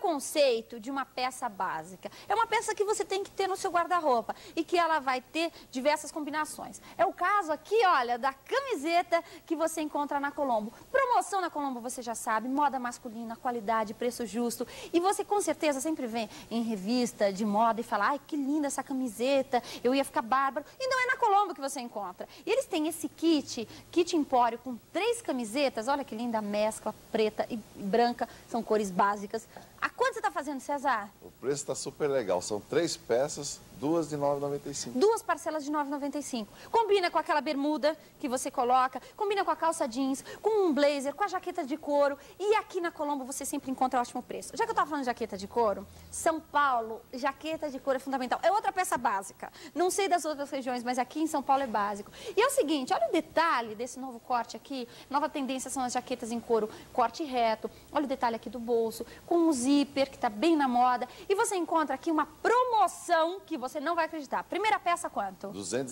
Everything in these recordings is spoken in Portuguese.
conceito de uma peça básica? É uma peça que você tem que ter no seu guarda-roupa e que ela vai ter diversas combinações. É o caso aqui, olha, da camiseta que você encontra na Colombo. Promoção na Colombo, você já sabe, moda masculina, qualidade, preço justo. E você com certeza sempre vê em revista de moda e fala, ai, que linda essa camiseta, eu ia ficar bárbaro. E não é na Colombo que você encontra. E eles têm esse kit empório com 3 camisetas, olha que linda mescla, preta e branca, são cores básicas. A quanto você está fazendo, César? O preço está super legal, são 3 peças, 2 de R$ 9,95. 2 parcelas de R$ 9,95. Combina com aquela bermuda que você coloca, combina com a calça jeans, com um blazer, com a jaqueta de couro. E aqui na Colombo você sempre encontra ótimo preço. Já que eu estava falando de jaqueta de couro, São Paulo, jaqueta de couro é fundamental. É outra peça básica. Não sei das outras regiões, mas aqui em São Paulo é básico. E é o seguinte, olha o detalhe desse novo corte aqui. Nova tendência são as jaquetas em couro, corte reto. Olha o detalhe aqui do bolso, com um zíper que está bem na moda. E você encontra aqui uma promoção que você não vai acreditar. Primeira peça quanto? R$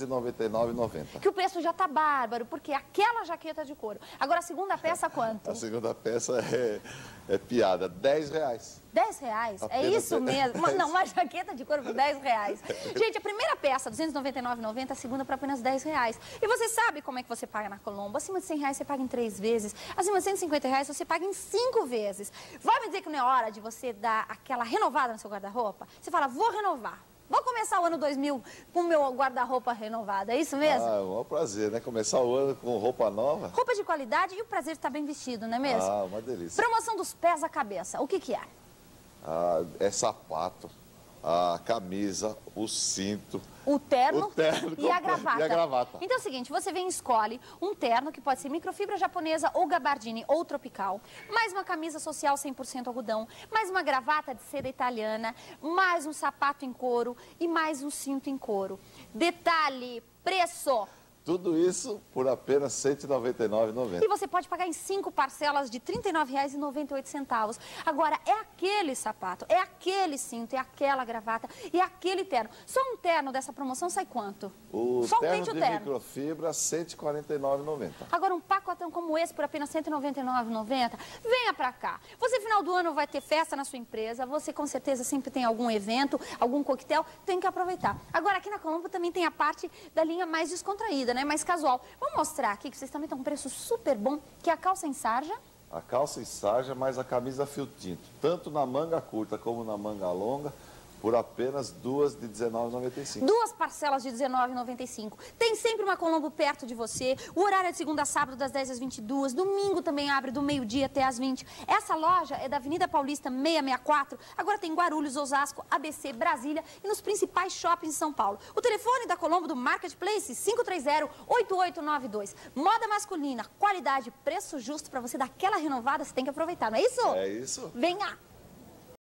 299,90. Que o preço já tá bárbaro, porque é aquela jaqueta de couro. Agora a segunda peça quanto? A segunda peça é piada, R$ 10. R$10? É isso mesmo? Não, uma jaqueta de couro por R$10. Gente, a primeira peça, R$ 299,90, a segunda por apenas R$10. E você sabe como é que você paga na Colombo? Acima de R$100 você paga em 3 vezes, acima de R$150 você paga em 5 vezes. Vai me dizer que não é hora de você dar aquela renovada no seu guarda-roupa? Você fala, vou renovar. Vou começar o ano 2000 com o meu guarda-roupa renovado, é isso mesmo? Ah, é um prazer, né? Começar o ano com roupa nova. Roupa de qualidade e o prazer de estar bem vestido, não é mesmo? Ah, uma delícia. Promoção dos pés à cabeça, o que que é? Ah, é sapato, a camisa, o cinto... O terno e a gravata. E a gravata. Então é o seguinte, você vem e escolhe um terno que pode ser microfibra japonesa ou gabardine ou tropical, mais uma camisa social 100% algodão, mais uma gravata de seda italiana, mais um sapato em couro e mais um cinto em couro. Detalhe, preço... Tudo isso por apenas R$ 199,90. E você pode pagar em 5 parcelas de R$ 39,98. Agora, é aquele sapato, é aquele cinto, é aquela gravata, é aquele terno. Só um terno dessa promoção sai quanto? Só terno de microfibra, R$ 149,90. Agora, um pacotão como esse por apenas R$ 199,90, venha pra cá. Você, final do ano, vai ter festa na sua empresa, você com certeza sempre tem algum evento, algum coquetel, tem que aproveitar. Agora, aqui na Colombo também tem a parte da linha mais descontraída, né? Mais casual. Vamos mostrar aqui que vocês também estão com um preço super bom, que é a calça em sarja. A calça em sarja, mais a camisa fio tinto, tanto na manga curta como na manga longa, por apenas 2 de R$ 19,95. 2 parcelas de R$ 19,95. Tem sempre uma Colombo perto de você. O horário é de segunda a sábado, das 10 às 22. Domingo também abre do meio-dia até às 20. Essa loja é da Avenida Paulista 664. Agora tem Guarulhos, Osasco, ABC, Brasília e nos principais shoppings de São Paulo. O telefone da Colombo do Marketplace, 530-8892. Moda masculina, qualidade, preço justo para você dar aquela renovada, você tem que aproveitar, não é isso? É isso. Venha!